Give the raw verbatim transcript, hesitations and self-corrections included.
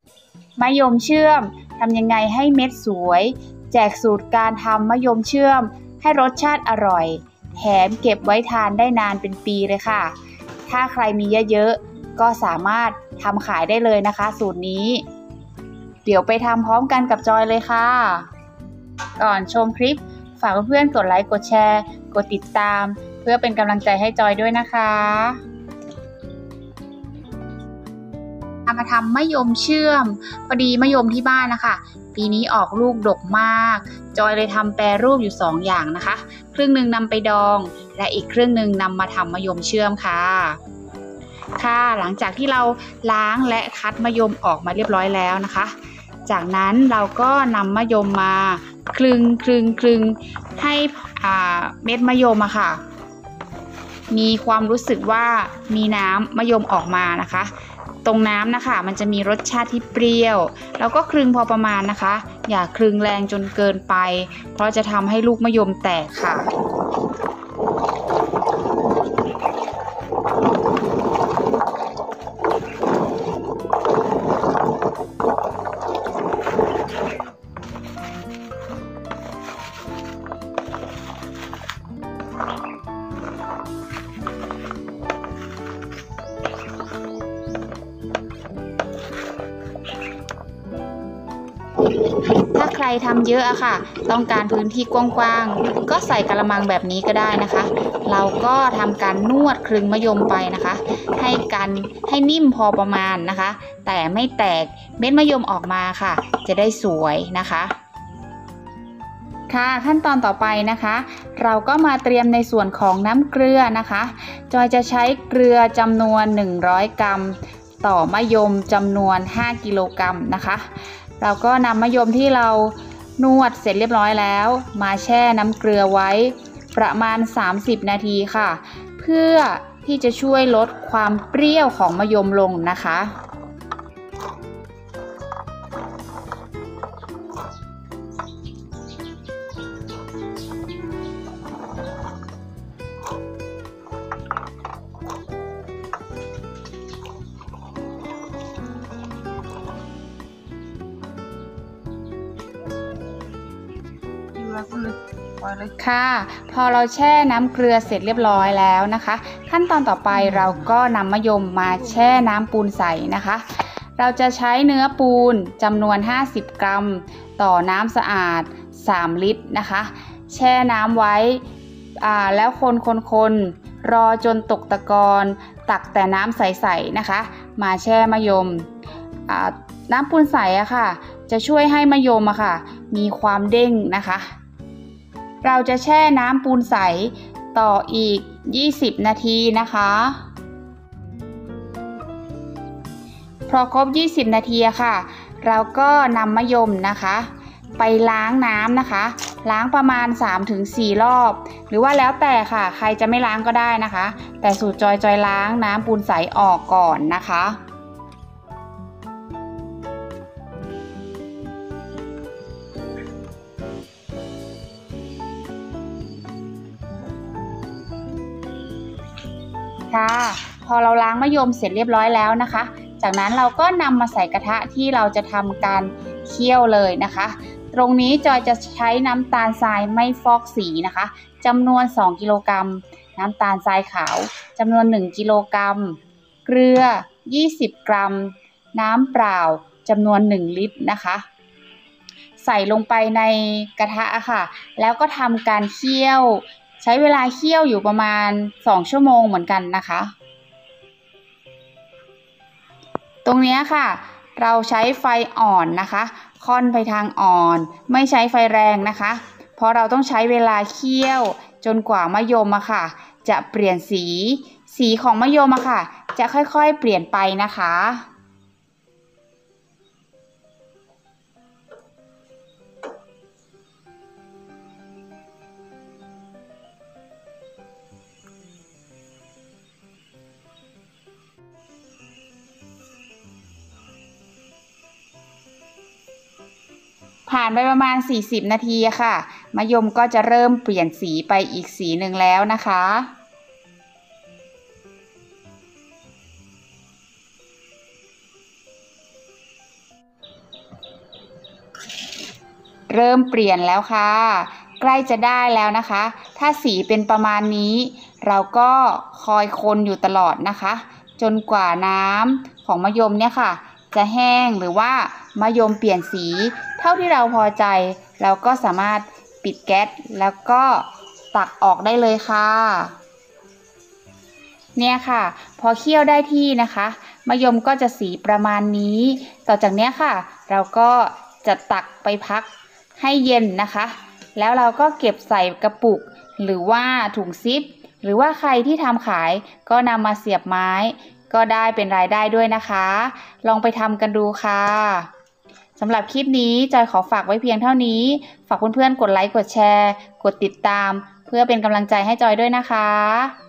มะยมเชื่อมทำยังไงให้เม็ดสวยแจกสูตรการทำมะยมเชื่อมให้รสชาติอร่อยแถมเก็บไว้ทานได้นานเป็นปีเลยค่ะถ้าใครมีเยอะๆก็สามารถทำขายได้เลยนะคะสูตรนี้เดี๋ยวไปทำพร้อมกันกับจอยเลยค่ะก่อนชมคลิปฝากเพื่อนๆกดไลค์กดแชร์กดติดตามเพื่อเป็นกำลังใจให้จอยด้วยนะคะมาทำมะยมเชื่อมพอดีมะยมที่บ้านนะคะปีนี้ออกลูกดกมากจอยเลยทำแปรรูปอยู่สองอย่างนะคะครึ่งหนึ่งนำไปดองและอีกครึ่งหนึ่งนำมาทำมะยมเชื่อมค่ะค่ะหลังจากที่เราล้างและคัดมะยมออกมาเรียบร้อยแล้วนะคะจากนั้นเราก็นำมะยมมาคลึงคลึงคลึงให้อ่าเม็ดมะยมอะค่ะมีความรู้สึกว่ามีน้ำมะยมออกมานะคะตรงน้ำนะคะมันจะมีรสชาติที่เปรี้ยวแล้วก็คลึงพอประมาณนะคะอย่าคลึงแรงจนเกินไปเพราะจะทำให้ลูกมะยมแตกค่ะถ้าใครทำเยอะอะค่ะต้องการพื้นที่กว้างๆก็ใส่กระมังแบบนี้ก็ได้นะคะเราก็ทำการนวดคลึงมะยมไปนะคะให้กันให้นิ่มพอประมาณนะคะแต่ไม่แตกเม็ดมะยมออกมาค่ะจะได้สวยนะคะค่ะขั้นตอนต่อไปนะคะเราก็มาเตรียมในส่วนของน้ำเกลือนะคะจอยจะใช้เกลือจำนวนหนึ่งร้อยกรัมต่อมะยมจำนวนห้ากิโลกรัมนะคะเราก็นำมะยมที่เรานวดเสร็จเรียบร้อยแล้วมาแช่น้ำเกลือไว้ประมาณสามสิบนาทีค่ะเพื่อที่จะช่วยลดความเปรี้ยวของมะยมลงนะคะค่ะพอเราแช่น้ำเกลือเสร็จเรียบร้อยแล้วนะคะขั้นตอนต่อไปเราก็นำมะยมมาแช่น้ำปูนใสนะคะเราจะใช้เนื้อปูนจำนวนห้าสิบกรัมต่อน้ำสะอาดสามลิตรนะคะแช่น้ำไว้อ่าแล้วคนคนคนรอจนตกตะกอนตักแต่น้ำใสๆนะคะมาแช่มะยมอ่าน้ำปูนใสอะค่ะจะช่วยให้มะยมอะค่ะมีความเด้งนะคะเราจะแช่น้ำปูนใสต่ออีกยี่สิบนาทีนะคะพอครบยี่สิบนาทีค่ะเราก็นำมะยมนะคะไปล้างน้ำนะคะล้างประมาณ สามถึงสี่ รอบหรือว่าแล้วแต่ค่ะใครจะไม่ล้างก็ได้นะคะแต่สูตรจอยจอยล้างน้ำปูนใสออกก่อนนะคะค่ะพอเราล้างมะยมเสร็จเรียบร้อยแล้วนะคะจากนั้นเราก็นำมาใส่กระทะที่เราจะทำการเคี่ยวเลยนะคะตรงนี้จอยจะใช้น้ำตาลทรายไม่ฟอกสีนะคะจำนวนสองกิโลกรัมน้ำตาลทรายขาวจำนวนหนึ่งกิโลกรัมเกลือยี่สิบกรัมน้ำเปล่าจำนวนหนึ่งลิตรนะคะใส่ลงไปในกระทะค่ะแล้วก็ทำการเคี่ยวใช้เวลาเคี่ยวอยู่ประมาณสองชั่วโมงเหมือนกันนะคะตรงนี้ค่ะเราใช้ไฟอ่อนนะคะค่อนไปทางอ่อนไม่ใช้ไฟแรงนะคะเพราะเราต้องใช้เวลาเคี่ยวจนกว่ามะยมอะค่ะจะเปลี่ยนสีสีของมะยมอะค่ะจะค่อยๆเปลี่ยนไปนะคะ ผ่านไปประมาณสี่สิบนาทีค่ะมะยมก็จะเริ่มเปลี่ยนสีไปอีกสีหนึ่งแล้วนะคะเริ่มเปลี่ยนแล้วค่ะใกล้จะได้แล้วนะคะถ้าสีเป็นประมาณนี้เราก็คอยคนอยู่ตลอดนะคะจนกว่าน้ำของมะยมเนี่ยค่ะจะแห้งหรือว่ามะยมเปลี่ยนสีเท่าที่เราพอใจเราก็สามารถปิดแก๊สแล้วก็ตักออกได้เลยค่ะเนี่ยค่ะพอเคี่ยวได้ที่นะคะมะยมก็จะสีประมาณนี้ต่อจากเนี้ยค่ะเราก็จะตักไปพักให้เย็นนะคะแล้วเราก็เก็บใส่กระปุกหรือว่าถุงซิปหรือว่าใครที่ทำขายก็นำมาเสียบไม้ก็ได้เป็นรายได้ด้วยนะคะลองไปทำกันดูค่ะสำหรับคลิปนี้จอยขอฝากไว้เพียงเท่านี้ฝากเพื่อนๆกดไลค์กดแชร์กดติดตามเพื่อเป็นกำลังใจให้จอยด้วยนะคะ